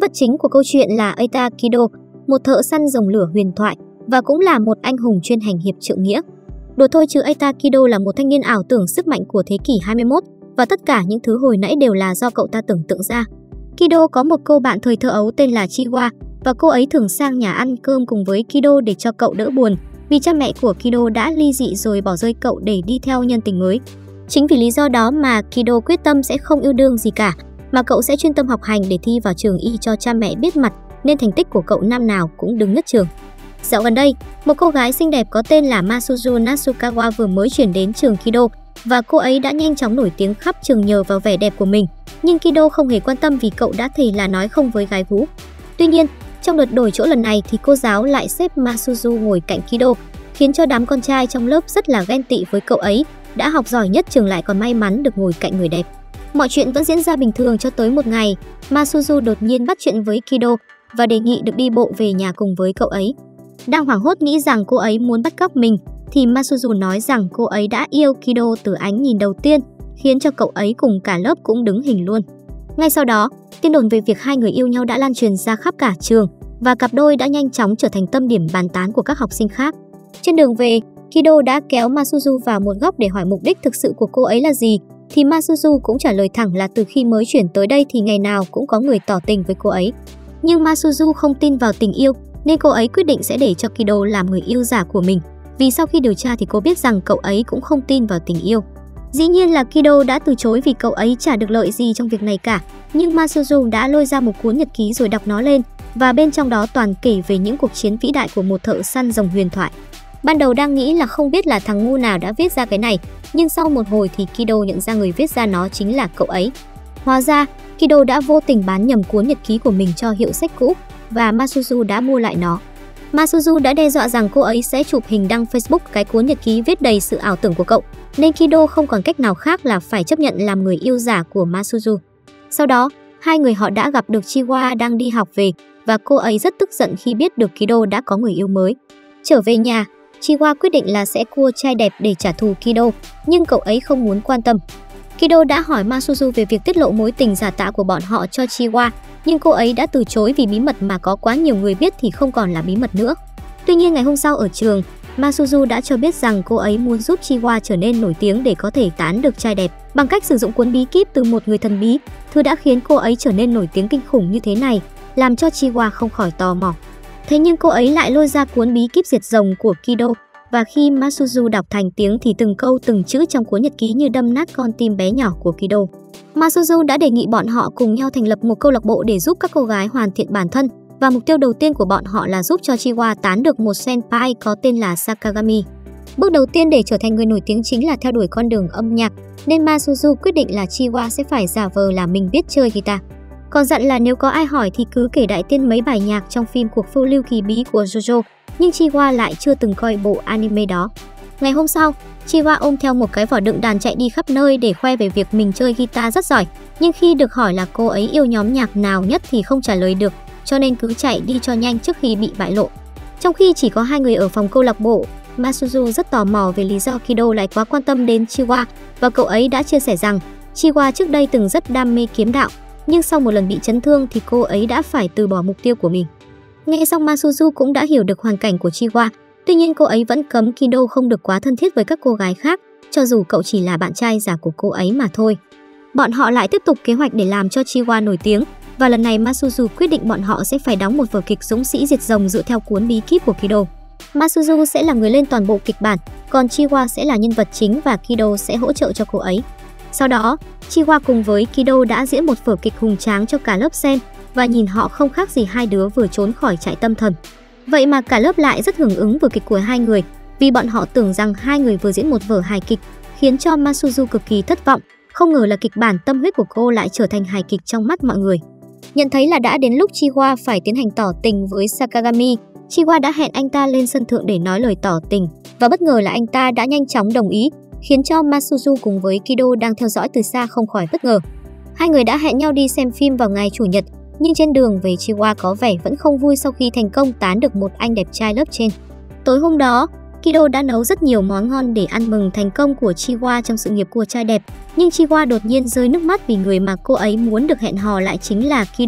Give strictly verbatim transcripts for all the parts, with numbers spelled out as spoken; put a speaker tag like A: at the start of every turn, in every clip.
A: vật chính của câu chuyện là Eita Kido, một thợ săn rồng lửa huyền thoại và cũng là một anh hùng chuyên hành hiệp trượng nghĩa. Đùa thôi chứ Eita Kido là một thanh niên ảo tưởng sức mạnh của thế kỷ hai mươi mốt và tất cả những thứ hồi nãy đều là do cậu ta tưởng tượng ra. Kido có một cô bạn thời thơ ấu tên là Chiwa và cô ấy thường sang nhà ăn cơm cùng với Kido để cho cậu đỡ buồn vì cha mẹ của Kido đã ly dị rồi bỏ rơi cậu để đi theo nhân tình mới. Chính vì lý do đó mà Kido quyết tâm sẽ không yêu đương gì cả, mà cậu sẽ chuyên tâm học hành để thi vào trường y cho cha mẹ biết mặt, nên thành tích của cậu năm nào cũng đứng nhất trường. Dạo gần đây, một cô gái xinh đẹp có tên là Masuzu Natsukawa vừa mới chuyển đến trường Kido và cô ấy đã nhanh chóng nổi tiếng khắp trường nhờ vào vẻ đẹp của mình. Nhưng Kido không hề quan tâm vì cậu đã thề là nói không với gái vú. Tuy nhiên, trong đợt đổi chỗ lần này thì cô giáo lại xếp Masuzu ngồi cạnh Kido, khiến cho đám con trai trong lớp rất là ghen tị với cậu ấy, đã học giỏi nhất trường lại còn may mắn được ngồi cạnh người đẹp. Mọi chuyện vẫn diễn ra bình thường cho tới một ngày, Masuzu đột nhiên bắt chuyện với Kido và đề nghị được đi bộ về nhà cùng với cậu ấy. Đang hoảng hốt nghĩ rằng cô ấy muốn bắt cóc mình, thì Masuzu nói rằng cô ấy đã yêu Kido từ ánh nhìn đầu tiên, khiến cho cậu ấy cùng cả lớp cũng đứng hình luôn. Ngay sau đó, tin đồn về việc hai người yêu nhau đã lan truyền ra khắp cả trường và cặp đôi đã nhanh chóng trở thành tâm điểm bàn tán của các học sinh khác. Trên đường về, Kido đã kéo Masuzu vào một góc để hỏi mục đích thực sự của cô ấy là gì, thì Masuzu cũng trả lời thẳng là từ khi mới chuyển tới đây thì ngày nào cũng có người tỏ tình với cô ấy. Nhưng Masuzu không tin vào tình yêu, nên cô ấy quyết định sẽ để cho Kido làm người yêu giả của mình. Vì sau khi điều tra thì cô biết rằng cậu ấy cũng không tin vào tình yêu. Dĩ nhiên là Kido đã từ chối vì cậu ấy chả được lợi gì trong việc này cả. Nhưng Masuzu đã lôi ra một cuốn nhật ký rồi đọc nó lên, và bên trong đó toàn kể về những cuộc chiến vĩ đại của một thợ săn rồng huyền thoại. Ban đầu đang nghĩ là không biết là thằng ngu nào đã viết ra cái này, nhưng sau một hồi thì Kido nhận ra người viết ra nó chính là cậu ấy. Hóa ra, Kido đã vô tình bán nhầm cuốn nhật ký của mình cho hiệu sách cũ và Masuzu đã mua lại nó. Masuzu đã đe dọa rằng cô ấy sẽ chụp hình đăng Facebook cái cuốn nhật ký viết đầy sự ảo tưởng của cậu, nên Kido không còn cách nào khác là phải chấp nhận làm người yêu giả của Masuzu. Sau đó, hai người họ đã gặp được Chiwa đang đi học về và cô ấy rất tức giận khi biết được Kido đã có người yêu mới. Trở về nhà, Chiwa quyết định là sẽ cua trai đẹp để trả thù Kido, nhưng cậu ấy không muốn quan tâm. Kido đã hỏi Masuzu về việc tiết lộ mối tình giả tạo của bọn họ cho Chiwa, nhưng cô ấy đã từ chối vì bí mật mà có quá nhiều người biết thì không còn là bí mật nữa. Tuy nhiên ngày hôm sau ở trường, Masuzu đã cho biết rằng cô ấy muốn giúp Chiwa trở nên nổi tiếng để có thể tán được trai đẹp bằng cách sử dụng cuốn bí kíp từ một người thần bí, thứ đã khiến cô ấy trở nên nổi tiếng kinh khủng như thế này, làm cho Chiwa không khỏi tò mò. Thế nhưng cô ấy lại lôi ra cuốn bí kíp diệt rồng của Kido, và khi Masuzu đọc thành tiếng thì từng câu từng chữ trong cuốn nhật ký như đâm nát con tim bé nhỏ của Kido. Masuzu đã đề nghị bọn họ cùng nhau thành lập một câu lạc bộ để giúp các cô gái hoàn thiện bản thân, và mục tiêu đầu tiên của bọn họ là giúp cho Chiwa tán được một senpai có tên là Sakagami. Bước đầu tiên để trở thành người nổi tiếng chính là theo đuổi con đường âm nhạc, nên Masuzu quyết định là Chiwa sẽ phải giả vờ là mình biết chơi guitar. Còn dặn là nếu có ai hỏi thì cứ kể đại tiên mấy bài nhạc trong phim Cuộc phiêu lưu kỳ bí của Jojo, nhưng Chiwa lại chưa từng coi bộ anime đó. Ngày hôm sau, Chiwa ôm theo một cái vỏ đựng đàn chạy đi khắp nơi để khoe về việc mình chơi guitar rất giỏi, nhưng khi được hỏi là cô ấy yêu nhóm nhạc nào nhất thì không trả lời được, cho nên cứ chạy đi cho nhanh trước khi bị bại lộ. Trong khi chỉ có hai người ở phòng câu lạc bộ, Masuzu rất tò mò về lý do Kido lại quá quan tâm đến Chiwa, và cậu ấy đã chia sẻ rằng Chiwa trước đây từng rất đam mê kiếm đạo, nhưng sau một lần bị chấn thương thì cô ấy đã phải từ bỏ mục tiêu của mình. Nghe xong Masuzu cũng đã hiểu được hoàn cảnh của Chiwa, tuy nhiên cô ấy vẫn cấm Kido không được quá thân thiết với các cô gái khác, cho dù cậu chỉ là bạn trai giả của cô ấy mà thôi. Bọn họ lại tiếp tục kế hoạch để làm cho Chiwa nổi tiếng, và lần này Masuzu quyết định bọn họ sẽ phải đóng một vở kịch dũng sĩ diệt rồng dựa theo cuốn bí kíp của Kido. Masuzu sẽ là người lên toàn bộ kịch bản, còn Chiwa sẽ là nhân vật chính và Kido sẽ hỗ trợ cho cô ấy. Sau đó, Chiwa cùng với Kido đã diễn một vở kịch hùng tráng cho cả lớp xem, và nhìn họ không khác gì hai đứa vừa trốn khỏi trại tâm thần. Vậy mà cả lớp lại rất hưởng ứng vở kịch của hai người, vì bọn họ tưởng rằng hai người vừa diễn một vở hài kịch, khiến cho Masuzu cực kỳ thất vọng. Không ngờ là kịch bản tâm huyết của cô lại trở thành hài kịch trong mắt mọi người. Nhận thấy là đã đến lúc Chiwa phải tiến hành tỏ tình với Sakagami, Chiwa đã hẹn anh ta lên sân thượng để nói lời tỏ tình, và bất ngờ là anh ta đã nhanh chóng đồng ý, khiến cho Masuzu cùng với Kido đang theo dõi từ xa không khỏi bất ngờ. Hai người đã hẹn nhau đi xem phim vào ngày Chủ nhật, nhưng trên đường về Chiwa có vẻ vẫn không vui sau khi thành công tán được một anh đẹp trai lớp trên. Tối hôm đó, Kido đã nấu rất nhiều món ngon để ăn mừng thành công của Chiwa trong sự nghiệp của trai đẹp, nhưng Chiwa đột nhiên rơi nước mắt vì người mà cô ấy muốn được hẹn hò lại chính là Kido,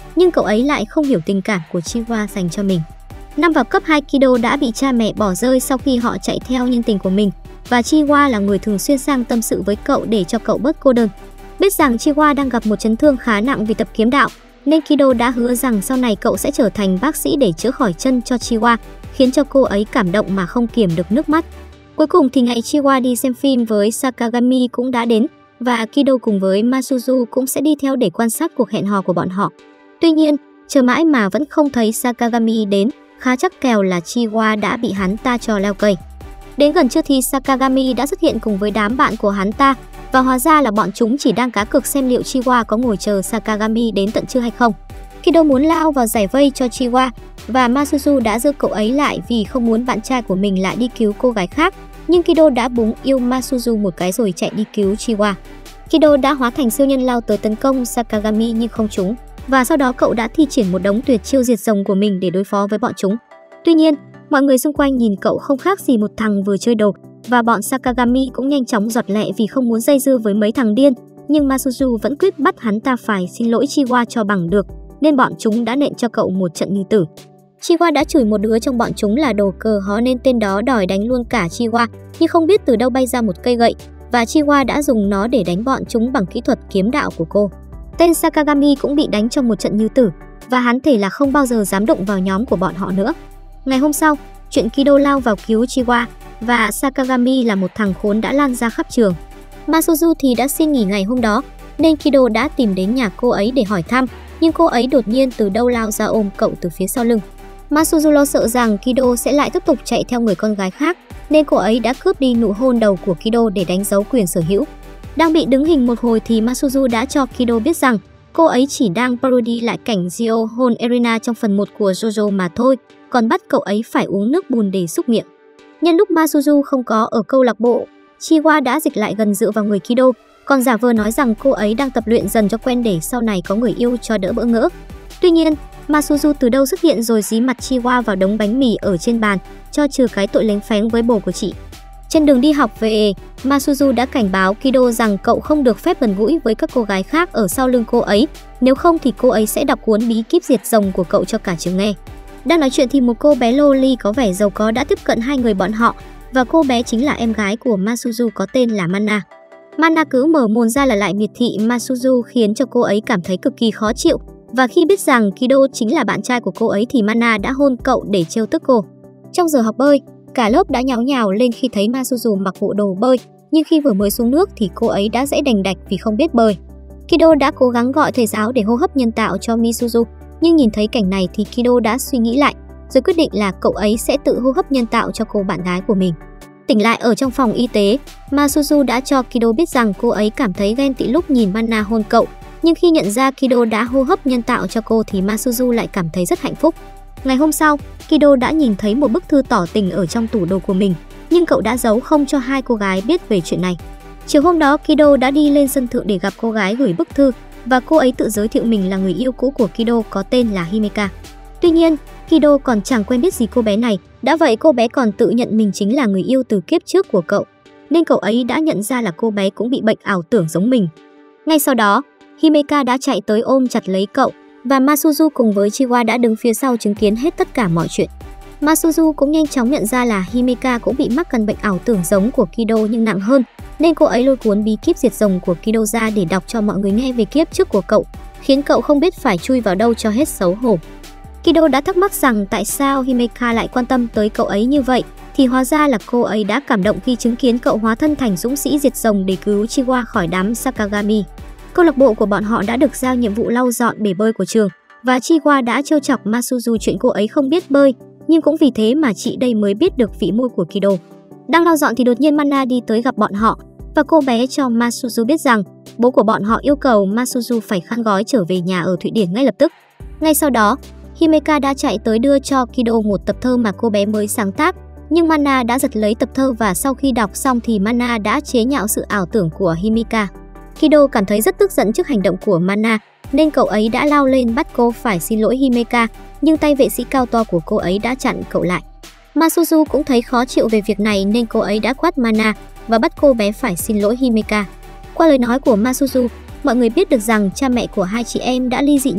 A: nhưng cậu ấy lại không hiểu tình cảm của Chiwa dành cho mình. Năm vào cấp hai, Kido đã bị cha mẹ bỏ rơi sau khi họ chạy theo nhân tình của mình, và Chiwa là người thường xuyên sang tâm sự với cậu để cho cậu bớt cô đơn. Biết rằng Chiwa đang gặp một chấn thương khá nặng vì tập kiếm đạo, nên Kido đã hứa rằng sau này cậu sẽ trở thành bác sĩ để chữa khỏi chân cho Chiwa, khiến cho cô ấy cảm động mà không kiềm được nước mắt. Cuối cùng thì ngày Chiwa đi xem phim với Sakagami cũng đã đến, và Kido cùng với Masuzu cũng sẽ đi theo để quan sát cuộc hẹn hò của bọn họ. Tuy nhiên, chờ mãi mà vẫn không thấy Sakagami đến, khá chắc kèo là Chiwa đã bị hắn ta cho leo cây. Đến gần trưa thì Sakagami đã xuất hiện cùng với đám bạn của hắn ta, và hóa ra là bọn chúng chỉ đang cá cược xem liệu Chiwa có ngồi chờ Sakagami đến tận trưa hay không. Kido muốn lao vào giải vây cho Chiwa, và Masuzu đã giữ cậu ấy lại vì không muốn bạn trai của mình lại đi cứu cô gái khác, nhưng Kido đã búng yêu Masuzu một cái rồi chạy đi cứu Chiwa. Kido đã hóa thành siêu nhân lao tới tấn công Sakagami nhưng không trúng, và sau đó cậu đã thi triển một đống tuyệt chiêu diệt rồng của mình để đối phó với bọn chúng. Tuy nhiên, mọi người xung quanh nhìn cậu không khác gì một thằng vừa chơi đồ, và bọn Sakagami cũng nhanh chóng giọt lẹ vì không muốn dây dưa với mấy thằng điên, nhưng Masuzu vẫn quyết bắt hắn ta phải xin lỗi Chiwa cho bằng được, nên bọn chúng đã nện cho cậu một trận như tử. Chiwa đã chửi một đứa trong bọn chúng là đồ cờ hó nên tên đó đòi đánh luôn cả Chiwa, nhưng không biết từ đâu bay ra một cây gậy, và Chiwa đã dùng nó để đánh bọn chúng bằng kỹ thuật kiếm đạo của cô. Tên Sakagami cũng bị đánh trong một trận như tử, và hắn thề là không bao giờ dám đụng vào nhóm của bọn họ nữa. Ngày hôm sau, chuyện Kido lao vào cứu Chiwa và Sakagami là một thằng khốn đã lan ra khắp trường. Masuzu thì đã xin nghỉ ngày hôm đó, nên Kido đã tìm đến nhà cô ấy để hỏi thăm, nhưng cô ấy đột nhiên từ đâu lao ra ôm cậu từ phía sau lưng. Masuzu lo sợ rằng Kido sẽ lại tiếp tục chạy theo người con gái khác, nên cô ấy đã cướp đi nụ hôn đầu của Kido để đánh dấu quyền sở hữu. Đang bị đứng hình một hồi thì Masuzu đã cho Kido biết rằng cô ấy chỉ đang parody lại cảnh Gio hôn Erina trong phần một của JoJo mà thôi, còn bắt cậu ấy phải uống nước bùn để xúc miệng. Nhân lúc Masuzu không có ở câu lạc bộ, Chiwa đã dịch lại gần dựa vào người Kido, còn giả vờ nói rằng cô ấy đang tập luyện dần cho quen để sau này có người yêu cho đỡ bỡ ngỡ. Tuy nhiên, Masuzu từ đâu xuất hiện rồi dí mặt Chiwa vào đống bánh mì ở trên bàn, cho trừ cái tội lén phén với bồ của chị. Trên đường đi học về, Masuzu đã cảnh báo Kido rằng cậu không được phép gần gũi với các cô gái khác ở sau lưng cô ấy, nếu không thì cô ấy sẽ đọc cuốn bí kíp diệt rồng của cậu cho cả trường nghe. Đang nói chuyện thì một cô bé loli có vẻ giàu có đã tiếp cận hai người bọn họ, và cô bé chính là em gái của Masuzu có tên là Mana. Mana cứ mở mồm ra là lại miệt thị Masuzu khiến cho cô ấy cảm thấy cực kỳ khó chịu, và khi biết rằng Kido chính là bạn trai của cô ấy thì Mana đã hôn cậu để trêu tức cô. Trong giờ học bơi, cả lớp đã nháo nhào lên khi thấy Masuzu mặc bộ đồ bơi, nhưng khi vừa mới xuống nước thì cô ấy đã dãy đành đạch vì không biết bơi. Kido đã cố gắng gọi thầy giáo để hô hấp nhân tạo cho Misuzu, nhưng nhìn thấy cảnh này thì Kido đã suy nghĩ lại, rồi quyết định là cậu ấy sẽ tự hô hấp nhân tạo cho cô bạn gái của mình. Tỉnh lại ở trong phòng y tế, Masuzu đã cho Kido biết rằng cô ấy cảm thấy ghen tị lúc nhìn Mana hôn cậu, nhưng khi nhận ra Kido đã hô hấp nhân tạo cho cô thì Masuzu lại cảm thấy rất hạnh phúc. Ngày hôm sau, Kido đã nhìn thấy một bức thư tỏ tình ở trong tủ đồ của mình, nhưng cậu đã giấu không cho hai cô gái biết về chuyện này. Chiều hôm đó, Kido đã đi lên sân thượng để gặp cô gái gửi bức thư, và cô ấy tự giới thiệu mình là người yêu cũ của Kido có tên là Himeka. Tuy nhiên, Kido còn chẳng quen biết gì cô bé này, đã vậy cô bé còn tự nhận mình chính là người yêu từ kiếp trước của cậu, nên cậu ấy đã nhận ra là cô bé cũng bị bệnh ảo tưởng giống mình. Ngay sau đó, Himeka đã chạy tới ôm chặt lấy cậu, và Masuzu cùng với Chiwa đã đứng phía sau chứng kiến hết tất cả mọi chuyện. Masuzu cũng nhanh chóng nhận ra là Himeka cũng bị mắc căn bệnh ảo tưởng giống của Kido nhưng nặng hơn, nên cô ấy lôi cuốn bí kíp diệt rồng của Kido ra để đọc cho mọi người nghe về kiếp trước của cậu, khiến cậu không biết phải chui vào đâu cho hết xấu hổ. Kido đã thắc mắc rằng tại sao Himeka lại quan tâm tới cậu ấy như vậy, thì hóa ra là cô ấy đã cảm động khi chứng kiến cậu hóa thân thành dũng sĩ diệt rồng để cứu Chiwa khỏi đám Sakagami. Câu lạc bộ của bọn họ đã được giao nhiệm vụ lau dọn bể bơi của trường, và Chiwa đã trêu chọc Masuzu chuyện cô ấy không biết bơi, nhưng cũng vì thế mà chị đây mới biết được vị môi của Kido. Đang lau dọn thì đột nhiên Mana đi tới gặp bọn họ, và cô bé cho Masuzu biết rằng bố của bọn họ yêu cầu Masuzu phải khăn gói trở về nhà ở Thụy Điển ngay lập tức. Ngay sau đó, Himeka đã chạy tới đưa cho Kido một tập thơ mà cô bé mới sáng tác, nhưng Mana đã giật lấy tập thơ và sau khi đọc xong thì Mana đã chế nhạo sự ảo tưởng của Himeka. Kido cảm thấy rất tức giận trước hành động của Mana, nên cậu ấy đã lao lên bắt cô phải xin lỗi Himeka, nhưng tay vệ sĩ cao to của cô ấy đã chặn cậu lại. Masuzu cũng thấy khó chịu về việc này nên cô ấy đã quát Mana và bắt cô bé phải xin lỗi Himeka. Qua lời nói của Masuzu, mọi người biết được rằng cha mẹ của hai chị em đã ly dị nhau,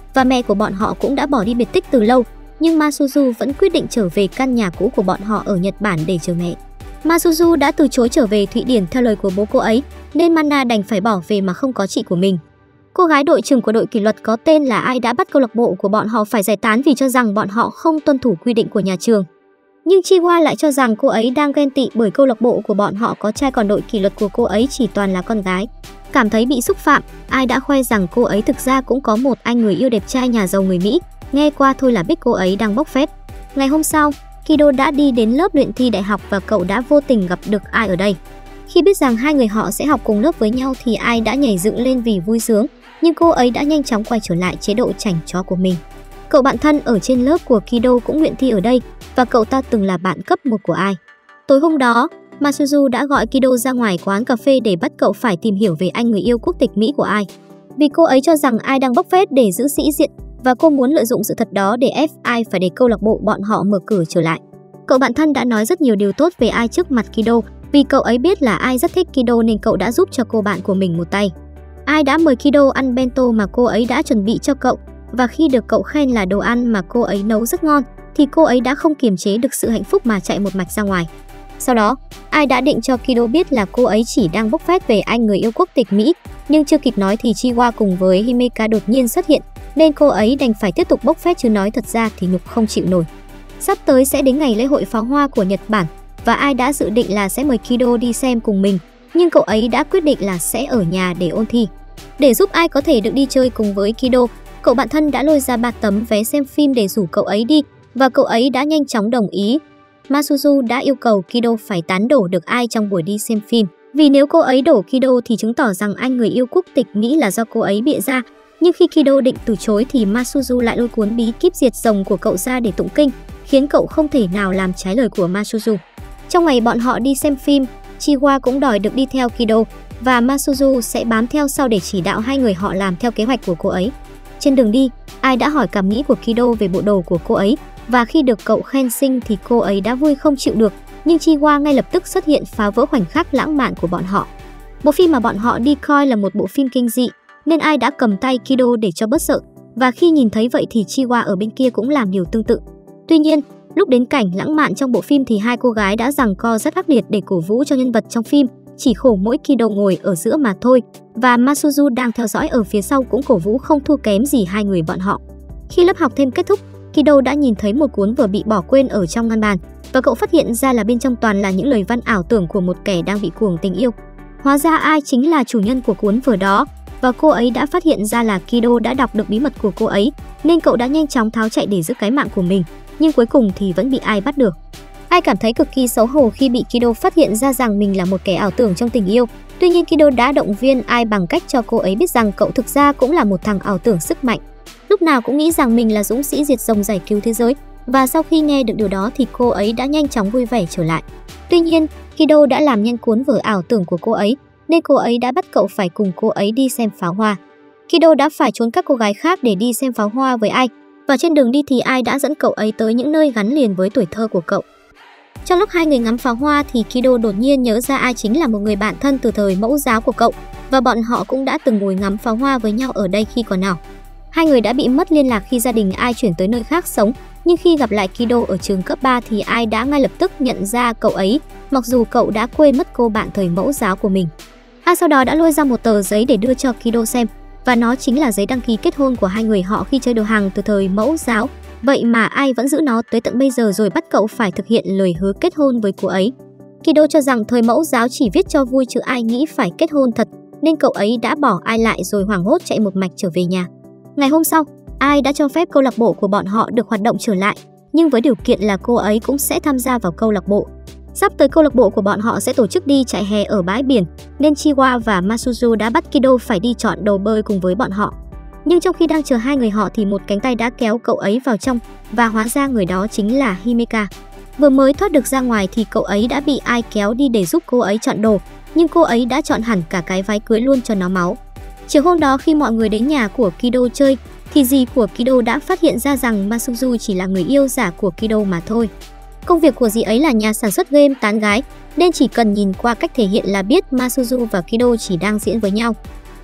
A: và mẹ của bọn họ cũng đã bỏ đi biệt tích từ lâu, nhưng Masuzu vẫn quyết định trở về căn nhà cũ của bọn họ ở Nhật Bản để chờ mẹ. Masuzu đã từ chối trở về Thụy Điển theo lời của bố cô ấy, nên Mana đành phải bỏ về mà không có chị của mình. Cô gái đội trưởng của đội kỷ luật có tên là Ai đã bắt câu lạc bộ của bọn họ phải giải tán vì cho rằng bọn họ không tuân thủ quy định của nhà trường. Nhưng Chiwa lại cho rằng cô ấy đang ghen tị bởi câu lạc bộ của bọn họ có trai còn đội kỷ luật của cô ấy chỉ toàn là con gái. Cảm thấy bị xúc phạm, Ai đã khoe rằng cô ấy thực ra cũng có một anh người yêu đẹp trai nhà giàu người Mỹ, nghe qua thôi là biết cô ấy đang bốc phét. Ngày hôm sau, Kido đã đi đến lớp luyện thi đại học và cậu đã vô tình gặp được Ai ở đây. Khi biết rằng hai người họ sẽ học cùng lớp với nhau thì Ai đã nhảy dựng lên vì vui sướng, nhưng cô ấy đã nhanh chóng quay trở lại chế độ chảnh chó của mình. Cậu bạn thân ở trên lớp của Kido cũng luyện thi ở đây và cậu ta từng là bạn cấp một của Ai. Tối hôm đó, Masuzu đã gọi Kido ra ngoài quán cà phê để bắt cậu phải tìm hiểu về anh người yêu quốc tịch Mỹ của Ai. Vì cô ấy cho rằng Ai đang bốc phét để giữ sĩ diện và cô muốn lợi dụng sự thật đó để ép Ai phải để câu lạc bộ bọn họ mở cửa trở lại. Cậu bạn thân đã nói rất nhiều điều tốt về Ai trước mặt Kido, vì cậu ấy biết là Ai rất thích Kido nên cậu đã giúp cho cô bạn của mình một tay. Ai đã mời Kido ăn bento mà cô ấy đã chuẩn bị cho cậu, và khi được cậu khen là đồ ăn mà cô ấy nấu rất ngon thì cô ấy đã không kiềm chế được sự hạnh phúc mà chạy một mạch ra ngoài. Sau đó, Ai đã định cho Kido biết là cô ấy chỉ đang bốc phét về anh người yêu quốc tịch Mỹ, nhưng chưa kịp nói thì Chiwa cùng với Himeka đột nhiên xuất hiện, nên cô ấy đành phải tiếp tục bốc phét chứ nói thật ra thì nhục không chịu nổi. Sắp tới sẽ đến ngày lễ hội pháo hoa của Nhật Bản và Ai đã dự định là sẽ mời Kido đi xem cùng mình, nhưng cậu ấy đã quyết định là sẽ ở nhà để ôn thi. Để giúp Ai có thể được đi chơi cùng với Kido, cậu bạn thân đã lôi ra ba tấm vé xem phim để rủ cậu ấy đi và cậu ấy đã nhanh chóng đồng ý. Masuzu đã yêu cầu Kido phải tán đổ được Ai trong buổi đi xem phim, vì nếu cô ấy đổ Kido thì chứng tỏ rằng anh người yêu quốc tịch Mỹ là do cô ấy bịa ra. Nhưng khi Kido định từ chối thì Masuzu lại lôi cuốn bí kíp diệt rồng của cậu ra để tụng kinh, khiến cậu không thể nào làm trái lời của Masuzu. Trong ngày bọn họ đi xem phim, Chiwa cũng đòi được đi theo Kido và Masuzu sẽ bám theo sau để chỉ đạo hai người họ làm theo kế hoạch của cô ấy. Trên đường đi, Ai đã hỏi cảm nghĩ của Kido về bộ đồ của cô ấy, và khi được cậu khen xinh thì cô ấy đã vui không chịu được, nhưng Chiwa ngay lập tức xuất hiện phá vỡ khoảnh khắc lãng mạn của bọn họ. Bộ phim mà bọn họ đi coi là một bộ phim kinh dị, nên Ai đã cầm tay Kido để cho bớt sợ, và khi nhìn thấy vậy thì Chiwa ở bên kia cũng làm điều tương tự. Tuy nhiên, lúc đến cảnh lãng mạn trong bộ phim thì hai cô gái đã giằng co rất ác liệt để cổ vũ cho nhân vật trong phim, chỉ khổ mỗi Kido ngồi ở giữa mà thôi, và Masuzu đang theo dõi ở phía sau cũng cổ vũ không thua kém gì hai người bọn họ. Khi lớp học thêm kết thúc, Kido đã nhìn thấy một cuốn vở bị bỏ quên ở trong ngăn bàn, và cậu phát hiện ra là bên trong toàn là những lời văn ảo tưởng của một kẻ đang bị cuồng tình yêu. Hóa ra Ai chính là chủ nhân của cuốn vở đó, và cô ấy đã phát hiện ra là Kido đã đọc được bí mật của cô ấy, nên cậu đã nhanh chóng tháo chạy để giữ cái mạng của mình, nhưng cuối cùng thì vẫn bị Ai bắt được. Ai cảm thấy cực kỳ xấu hổ khi bị Kido phát hiện ra rằng mình là một kẻ ảo tưởng trong tình yêu. Tuy nhiên Kido đã động viên Ai bằng cách cho cô ấy biết rằng cậu thực ra cũng là một thằng ảo tưởng sức mạnh, lúc nào cũng nghĩ rằng mình là dũng sĩ diệt rồng giải cứu thế giới, và sau khi nghe được điều đó thì cô ấy đã nhanh chóng vui vẻ trở lại. Tuy nhiên, Kido đã làm nhanh cuốn vở ảo tưởng của cô ấy, nên cô ấy đã bắt cậu phải cùng cô ấy đi xem pháo hoa. Kido đã phải trốn các cô gái khác để đi xem pháo hoa với Ai, và trên đường đi thì Ai đã dẫn cậu ấy tới những nơi gắn liền với tuổi thơ của cậu. Trong lúc hai người ngắm pháo hoa thì Kido đột nhiên nhớ ra Ai chính là một người bạn thân từ thời mẫu giáo của cậu, và bọn họ cũng đã từng ngồi ngắm pháo hoa với nhau ở đây khi còn nhỏ. Hai người đã bị mất liên lạc khi gia đình Ai chuyển tới nơi khác sống, nhưng khi gặp lại Kido ở trường cấp ba thì Ai đã ngay lập tức nhận ra cậu ấy, mặc dù cậu đã quên mất cô bạn thời mẫu giáo của mình. Ai sau đó đã lôi ra một tờ giấy để đưa cho Kido xem, và nó chính là giấy đăng ký kết hôn của hai người họ khi chơi đồ hàng từ thời mẫu giáo. Vậy mà Ai vẫn giữ nó tới tận bây giờ rồi bắt cậu phải thực hiện lời hứa kết hôn với cô ấy. Kido cho rằng thời mẫu giáo chỉ viết cho vui chứ ai nghĩ phải kết hôn thật, nên cậu ấy đã bỏ Ai lại rồi hoảng hốt chạy một mạch trở về nhà. Ngày hôm sau, Ai đã cho phép câu lạc bộ của bọn họ được hoạt động trở lại, nhưng với điều kiện là cô ấy cũng sẽ tham gia vào câu lạc bộ. Sắp tới câu lạc bộ của bọn họ sẽ tổ chức đi chạy hè ở bãi biển, nên Chiwa và Masuzu đã bắt Kido phải đi chọn đồ bơi cùng với bọn họ. Nhưng trong khi đang chờ hai người họ thì một cánh tay đã kéo cậu ấy vào trong, và hóa ra người đó chính là Himeka. Vừa mới thoát được ra ngoài thì cậu ấy đã bị Ai kéo đi để giúp cô ấy chọn đồ, nhưng cô ấy đã chọn hẳn cả cái váy cưới luôn cho nó máu. Chiều hôm đó khi mọi người đến nhà của Kido chơi, thì dì của Kido đã phát hiện ra rằng Masuzu chỉ là người yêu giả của Kido mà thôi. Công việc của dì ấy là nhà sản xuất game tán gái, nên chỉ cần nhìn qua cách thể hiện là biết Masuzu và Kido chỉ đang diễn với nhau.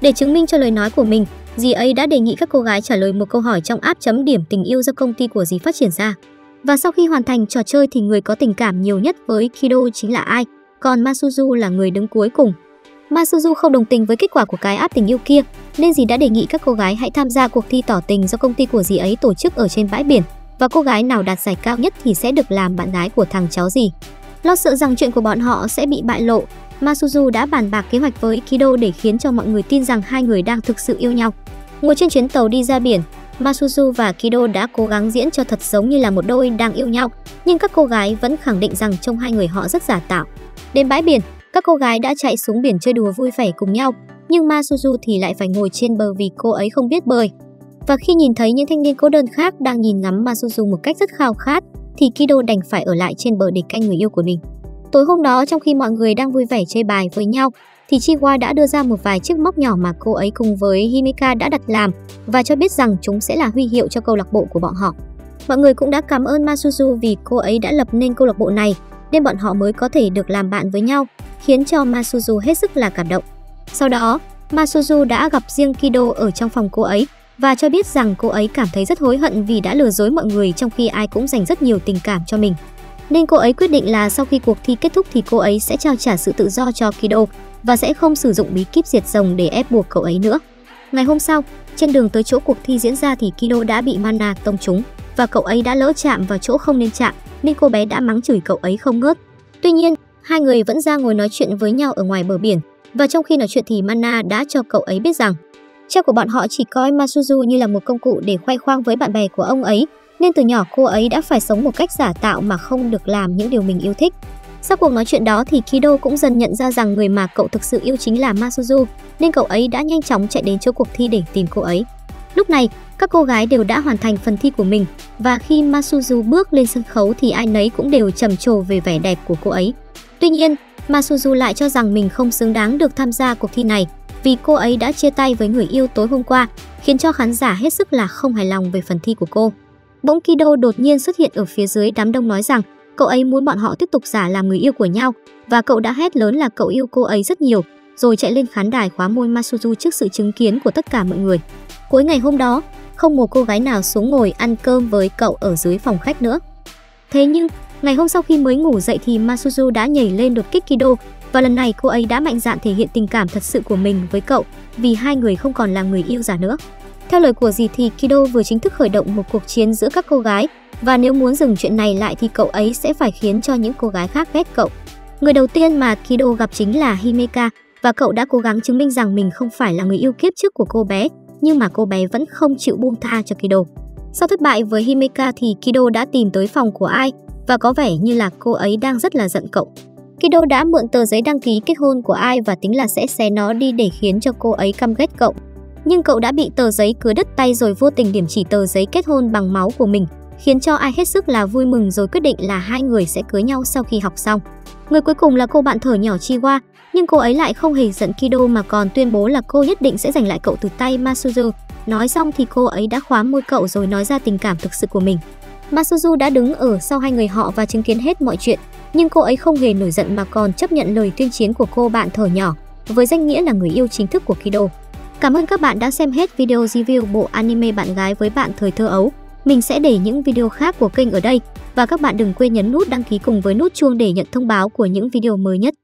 A: Để chứng minh cho lời nói của mình, dì ấy đã đề nghị các cô gái trả lời một câu hỏi trong app chấm điểm tình yêu do công ty của dì phát triển ra. Và sau khi hoàn thành trò chơi thì người có tình cảm nhiều nhất với Kido chính là ai, còn Masuzu là người đứng cuối cùng. Masuzu không đồng tình với kết quả của cái app tình yêu kia, nên dì đã đề nghị các cô gái hãy tham gia cuộc thi tỏ tình do công ty của dì ấy tổ chức ở trên bãi biển, và cô gái nào đạt giải cao nhất thì sẽ được làm bạn gái của thằng cháu dì. Lo sợ rằng chuyện của bọn họ sẽ bị bại lộ, Masuzu đã bàn bạc kế hoạch với Kido để khiến cho mọi người tin rằng hai người đang thực sự yêu nhau. Ngồi trên chuyến tàu đi ra biển, Masuzu và Kido đã cố gắng diễn cho thật giống như là một đôi đang yêu nhau, nhưng các cô gái vẫn khẳng định rằng trông hai người họ rất giả tạo. Đến bãi biển, các cô gái đã chạy xuống biển chơi đùa vui vẻ cùng nhau, nhưng Masuzu thì lại phải ngồi trên bờ vì cô ấy không biết bơi. Và khi nhìn thấy những thanh niên cô đơn khác đang nhìn ngắm Masuzu một cách rất khao khát, thì Kido đành phải ở lại trên bờ để canh người yêu của mình. Tối hôm đó, trong khi mọi người đang vui vẻ chơi bài với nhau, thì Chiwa đã đưa ra một vài chiếc móc nhỏ mà cô ấy cùng với Himeka đã đặt làm và cho biết rằng chúng sẽ là huy hiệu cho câu lạc bộ của bọn họ. Mọi người cũng đã cảm ơn Masuzu vì cô ấy đã lập nên câu lạc bộ này, nên bọn họ mới có thể được làm bạn với nhau, khiến cho Masuzu hết sức là cảm động. Sau đó, Masuzu đã gặp riêng Kido ở trong phòng cô ấy và cho biết rằng cô ấy cảm thấy rất hối hận vì đã lừa dối mọi người trong khi ai cũng dành rất nhiều tình cảm cho mình. Nên cô ấy quyết định là sau khi cuộc thi kết thúc thì cô ấy sẽ trao trả sự tự do cho Kido và sẽ không sử dụng bí kíp diệt rồng để ép buộc cậu ấy nữa. Ngày hôm sau, trên đường tới chỗ cuộc thi diễn ra thì Kido đã bị Mana tông trúng và cậu ấy đã lỡ chạm vào chỗ không nên chạm, nên cô bé đã mắng chửi cậu ấy không ngớt. Tuy nhiên, hai người vẫn ra ngồi nói chuyện với nhau ở ngoài bờ biển, và trong khi nói chuyện thì Mana đã cho cậu ấy biết rằng cha của bọn họ chỉ coi Masuzu như là một công cụ để khoe khoang với bạn bè của ông ấy, nên từ nhỏ cô ấy đã phải sống một cách giả tạo mà không được làm những điều mình yêu thích. Sau cuộc nói chuyện đó thì Kido cũng dần nhận ra rằng người mà cậu thực sự yêu chính là Masuzu, nên cậu ấy đã nhanh chóng chạy đến chỗ cuộc thi để tìm cô ấy. Lúc này, các cô gái đều đã hoàn thành phần thi của mình, và khi Masuzu bước lên sân khấu thì ai nấy cũng đều trầm trồ về vẻ đẹp của cô ấy. Tuy nhiên, Masuzu lại cho rằng mình không xứng đáng được tham gia cuộc thi này vì cô ấy đã chia tay với người yêu tối hôm qua, khiến cho khán giả hết sức là không hài lòng về phần thi của cô. Bỗng Kido đột nhiên xuất hiện ở phía dưới đám đông nói rằng cậu ấy muốn bọn họ tiếp tục giả làm người yêu của nhau, và cậu đã hét lớn là cậu yêu cô ấy rất nhiều, rồi chạy lên khán đài khóa môi Masuzu trước sự chứng kiến của tất cả mọi người. Cuối ngày hôm đó, không một cô gái nào xuống ngồi ăn cơm với cậu ở dưới phòng khách nữa. Thế nhưng, ngày hôm sau khi mới ngủ dậy thì Masuzu đã nhảy lên đột kích Kido, và lần này cô ấy đã mạnh dạn thể hiện tình cảm thật sự của mình với cậu, vì hai người không còn là người yêu giả nữa. Theo lời của dì thì Kido vừa chính thức khởi động một cuộc chiến giữa các cô gái, và nếu muốn dừng chuyện này lại thì cậu ấy sẽ phải khiến cho những cô gái khác ghét cậu. Người đầu tiên mà Kido gặp chính là Himeka, và cậu đã cố gắng chứng minh rằng mình không phải là người yêu kiếp trước của cô bé, nhưng mà cô bé vẫn không chịu buông tha cho Kido. Sau thất bại với Himeka thì Kido đã tìm tới phòng của Ai, và có vẻ như là cô ấy đang rất là giận cậu. Kido đã mượn tờ giấy đăng ký kết hôn của Ai và tính là sẽ xé nó đi để khiến cho cô ấy căm ghét cậu. Nhưng cậu đã bị tờ giấy cứa đứt tay rồi vô tình điểm chỉ tờ giấy kết hôn bằng máu của mình, khiến cho Ai hết sức là vui mừng rồi quyết định là hai người sẽ cưới nhau sau khi học xong. Người cuối cùng là cô bạn thở nhỏ Chiwa, nhưng cô ấy lại không hề giận Kido mà còn tuyên bố là cô nhất định sẽ giành lại cậu từ tay Masuzu. Nói xong thì cô ấy đã khóa môi cậu rồi nói ra tình cảm thực sự của mình. Masuzu đã đứng ở sau hai người họ và chứng kiến hết mọi chuyện, nhưng cô ấy không hề nổi giận mà còn chấp nhận lời tuyên chiến của cô bạn thở nhỏ, với danh nghĩa là người yêu chính thức của Kido. Cảm ơn các bạn đã xem hết video review bộ anime Bạn gái với bạn thời thơ ấu. Mình sẽ để những video khác của kênh ở đây, và các bạn đừng quên nhấn nút đăng ký cùng với nút chuông để nhận thông báo của những video mới nhất.